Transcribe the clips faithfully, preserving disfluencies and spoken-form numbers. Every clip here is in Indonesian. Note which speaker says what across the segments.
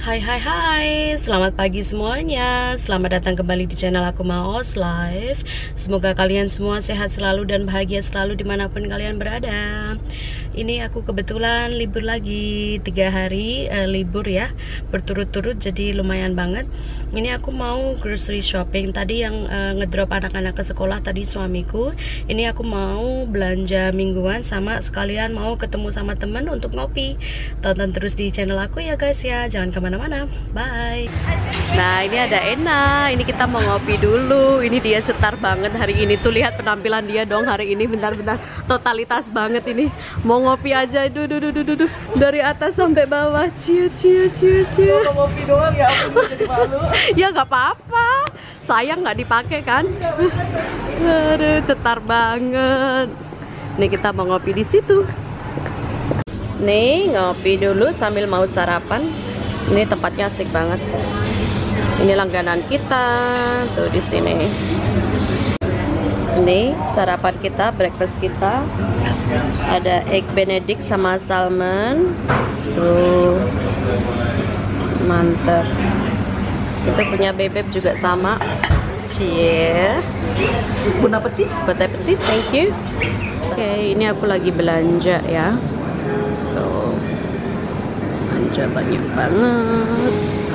Speaker 1: Hai hai hai, selamat pagi semuanya. Selamat datang kembali di channel aku Maos Live. Semoga kalian semua sehat selalu dan bahagia selalu dimanapun kalian berada. Ini aku kebetulan libur lagi tiga hari eh, libur ya, berturut-turut, jadi lumayan banget. Ini aku mau grocery shopping. Tadi yang eh, ngedrop anak-anak ke sekolah tadi suamiku. Ini aku mau belanja mingguan sama sekalian mau ketemu sama temen untuk ngopi. Tonton terus di channel aku ya guys ya, jangan kemana-mana. Bye. Nah ini ada Ena, ini kita mau ngopi dulu. Ini dia cetar banget hari ini tuh, lihat penampilan dia dong hari ini, benar-benar totalitas banget ini. Mau ngopi aja, duh, duh, duh, duh, duh, dari atas sampai bawah, cia cia cia cia.
Speaker 2: Mau ngopi doang ya, aku jadi malu.
Speaker 1: Ya nggak apa-apa, sayang nggak dipakai kan. Aduh, cetar banget. Nih kita mau ngopi di situ. Nih ngopi dulu sambil mau sarapan. Ini tempatnya asik banget. Ini langganan kita tuh di sini. Ini sarapan kita, breakfast kita. Ada egg benedict sama salmon. Tuh mantap. Itu punya bebek juga sama. Cie.
Speaker 2: Bon appetit.
Speaker 1: Bon appetit, thank you. Oke, okay, ini aku lagi belanja ya. Tuh. Belanja banyak banget.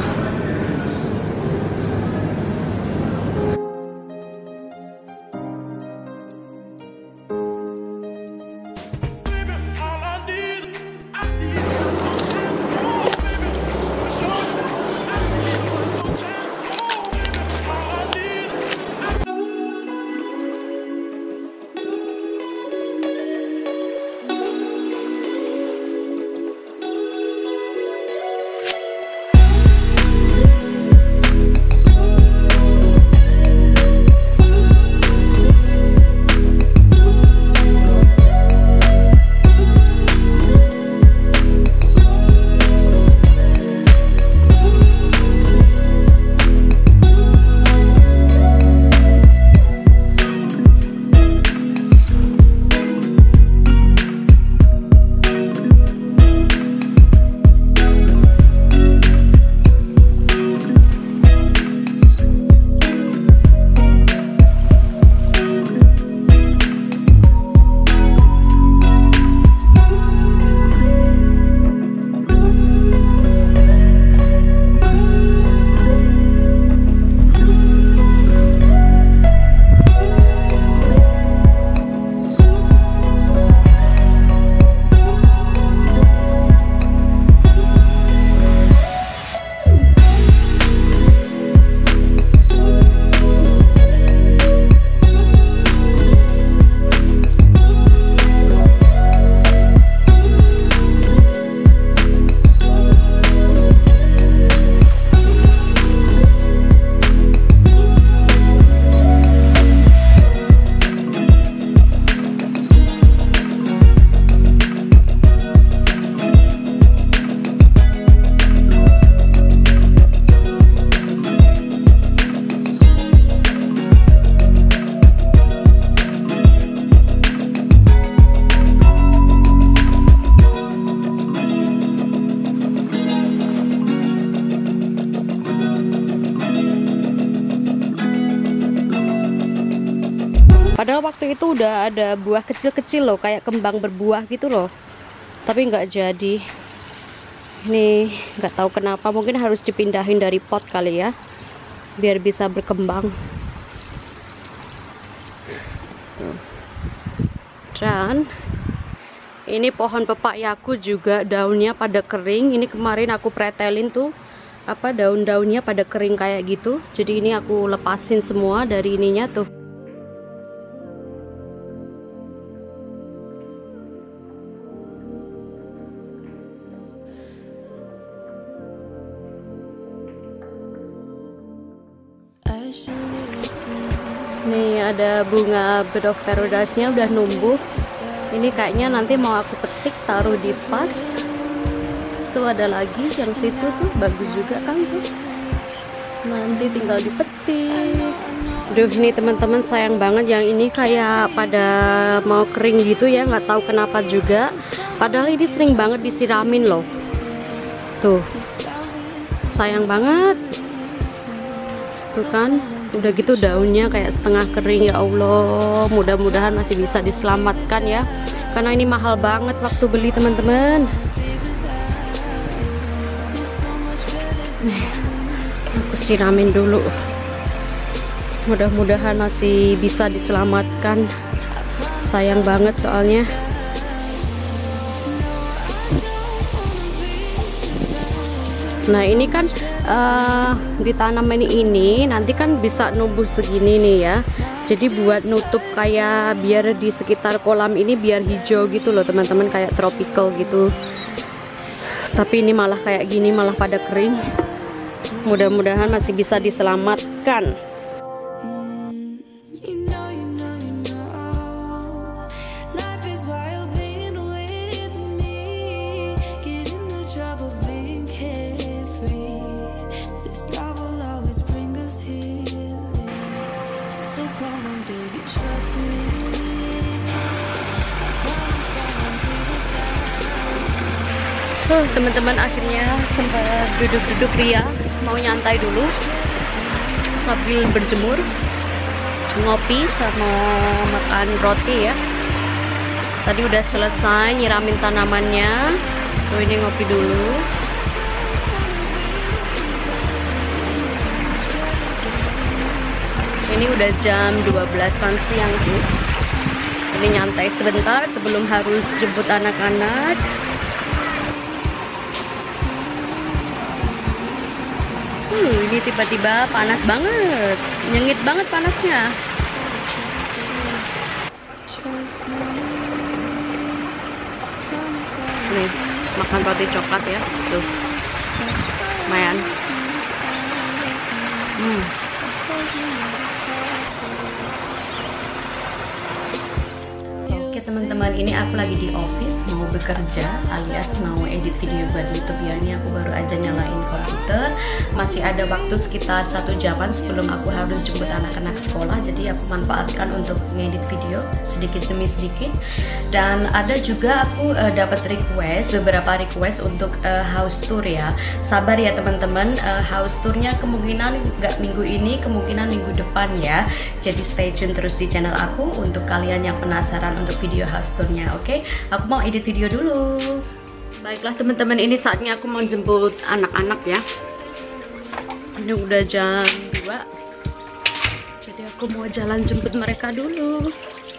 Speaker 1: Padahal waktu itu udah ada buah kecil-kecil loh, kayak kembang berbuah gitu loh, tapi nggak jadi. Ini nggak tahu kenapa, mungkin harus dipindahin dari pot kali ya, biar bisa berkembang. Dan ini pohon pepayyaku juga daunnya pada kering. Ini kemarin aku pretelin tuh, apa daun-daunnya pada kering kayak gitu. Jadi ini aku lepasin semua dari ininya tuh. Nih ada bunga Bedoferudasnya udah numbuh. Ini kayaknya nanti mau aku petik, taruh di vas. Tuh ada lagi yang situ tuh, bagus juga kan tuh. Nanti tinggal dipetik. Duh, ini teman-teman sayang banget yang ini kayak pada mau kering gitu ya, nggak tahu kenapa juga. Padahal ini sering banget disiramin loh. Tuh, sayang banget. Tuh kan, udah gitu daunnya kayak setengah kering. Ya Allah, mudah-mudahan masih bisa diselamatkan ya, karena ini mahal banget waktu beli teman-teman. Nih, aku siramin dulu, mudah-mudahan masih bisa diselamatkan. Sayang banget soalnya. Nah ini kan uh, ditanaman ini nanti kan bisa numbuh segini nih ya. Jadi buat nutup kayak biar di sekitar kolam ini biar hijau gitu loh teman-teman, kayak tropical gitu. Tapi ini malah kayak gini, malah pada kering. Mudah-mudahan masih bisa diselamatkan. Huh, teman-teman akhirnya sempat duduk-duduk ria, mau nyantai dulu sambil berjemur, ngopi sama makan roti ya. Tadi udah selesai nyiramin tanamannya. Tuh ini ngopi dulu. Ini udah jam dua belas siang tuh. Ini nyantai sebentar sebelum harus jemput anak-anak. Hmm, ini tiba-tiba panas banget, nyengit banget panasnya. Nih, makan roti coklat ya, tuh, lumayan. Hmm. Oke teman-teman, ini aku lagi di office mau bekerja alias mau edit video buat YouTube ya. Ini aku baru aja nyalain komputer, masih ada waktu sekitar satu jaman sebelum aku harus jemput anak-anak sekolah. Jadi aku manfaatkan untuk ngedit video sedikit demi sedikit. Dan ada juga aku uh, dapat request, beberapa request untuk uh, house tour ya. Sabar ya teman-teman, uh, house tournya kemungkinan nggak minggu ini, kemungkinan minggu depan ya. Jadi stay tune terus di channel aku untuk kalian yang penasaran untuk video house tournya. Oke, okay? Aku mau edit video dulu. Baiklah teman-teman, ini saatnya aku mau jemput anak-anak ya. Ini udah jam dua, jadi aku mau jalan jemput mereka dulu.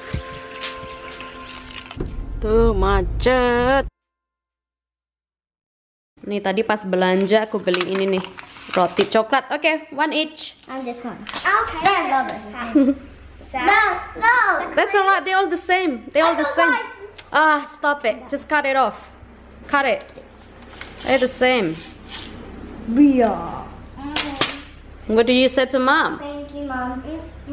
Speaker 1: Tuh macet. Nih tadi pas belanja aku beli ini nih, roti coklat. Oke, okay, one each.
Speaker 3: I'm just one. Okay, I love it. No, no.
Speaker 1: That's alright. They're all the same. They're all the same. Ah, stop it. Just cut it off. Cut it. They're the same.
Speaker 3: Yeah.
Speaker 1: What do you say to mom?
Speaker 3: Thank you, Mom.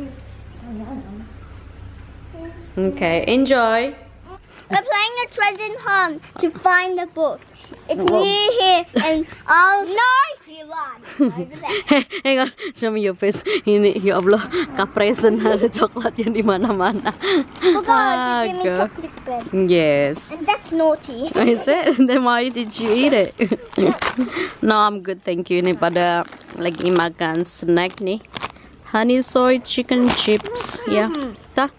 Speaker 1: Okay, enjoy.
Speaker 3: We're playing a treasure hunt to find the book. It's near here, and oh no, you run over there.
Speaker 1: Hang on, show me your face. Ini, ya Allah, kapresen ada coklat yang di mana-mana.
Speaker 3: Oh God, you give me chocolate bread.
Speaker 1: Yes.
Speaker 3: And that's naughty.
Speaker 1: Is it? Then why did you eat it? No, I'm good, thank you. Ini pada lagi makan snack nih. Honey soy chicken chips. Ya, tah.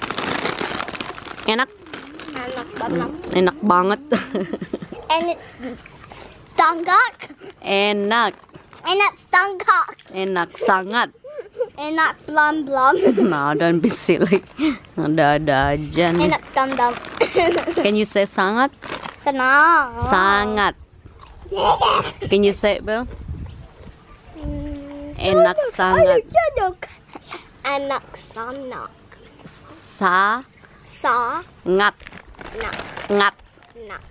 Speaker 1: Enak.
Speaker 3: Enak banget.
Speaker 1: Enak banget.
Speaker 3: And it's tangkak.
Speaker 1: Enak.
Speaker 3: Enak tangkak.
Speaker 1: Enak sangat.
Speaker 3: Enak blum blum.
Speaker 1: Nah, don't be silly. Ada-ada aja nih.
Speaker 3: Enak dum dum.
Speaker 1: Can you say sangat?
Speaker 3: Senang.
Speaker 1: Sangat. Can you say it, Bill? Enak sangat.
Speaker 3: Enak sangat.
Speaker 1: Sa.
Speaker 3: Sa.
Speaker 1: Ngat.
Speaker 3: Nak.
Speaker 1: Ngat.
Speaker 3: Nak.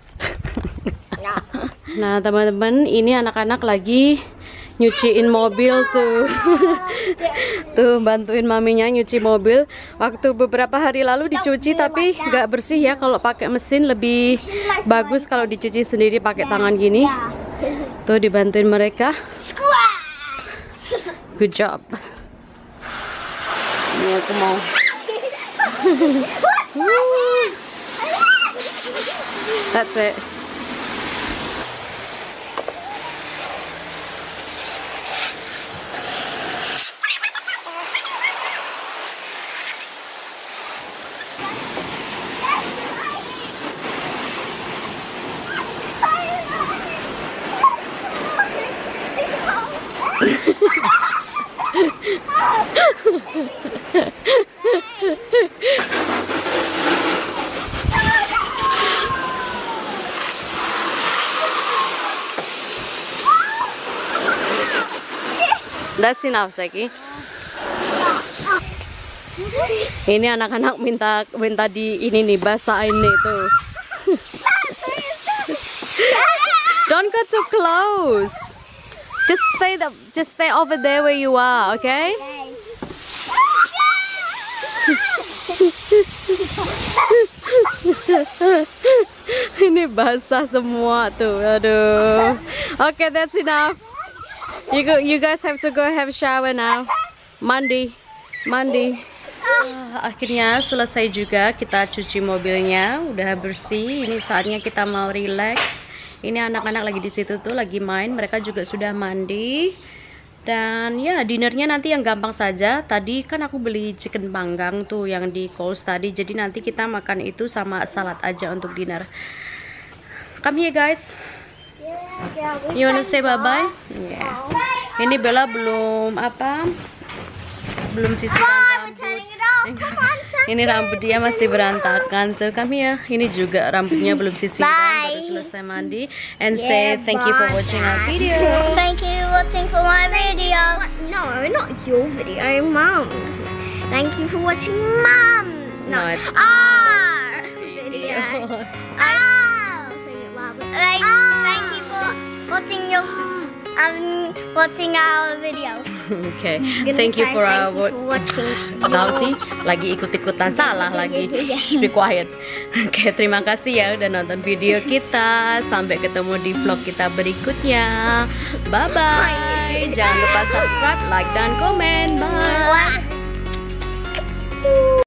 Speaker 1: Nah teman-teman, ini anak-anak lagi nyuciin mobil tuh. Tuh bantuin maminya nyuci mobil. Waktu beberapa hari lalu dicuci tapi nggak bersih ya. Kalau pakai mesin lebih bagus kalau dicuci sendiri pakai tangan gini. Tuh dibantuin mereka. Good job. Ini aku mau. That's it. That's enough, Seki. Ini anak-anak minta minta di ini nih basahin nih tuh. Don't go too close. Just stay the, just stay over there where you are, okay? Ini basah semua tuh, aduh. Okay, that's enough. You go, you guys have to go have a shower now. Mandi, mandi. Uh, akhirnya selesai juga, kita cuci mobilnya, udah bersih. Ini saatnya kita mau relax. Ini anak-anak lagi di situ tuh, lagi main. Mereka juga sudah mandi. Dan ya, dinernya nanti yang gampang saja. Tadi kan aku beli chicken panggang tuh yang di Coles tadi. Jadi nanti kita makan itu sama salad aja untuk dinner. Come here guys. You wanna say bye-bye? Yeah. Ini Bella belum apa? Belum sisiran rambut. Ini rambut dia masih berantakan tuh. Kami ya. Ini juga rambutnya belum sisiran, baru selesai mandi. And say thank you for watching our video.
Speaker 3: Thank you for watching for my video. No, not your video, Mum's. Thank you for watching Mum.
Speaker 1: No, it's
Speaker 3: our video. Our. Thank, thank you for watching your um watching our video.
Speaker 1: Okay, thank you for our
Speaker 3: watching.
Speaker 1: Tahu sih, lagi ikut-ikutan salah lagi. Shh, be quiet. Oke, okay, terima kasih ya udah nonton video kita. Sampai ketemu di vlog kita berikutnya. Bye bye. Jangan lupa subscribe, like dan komen. Bye.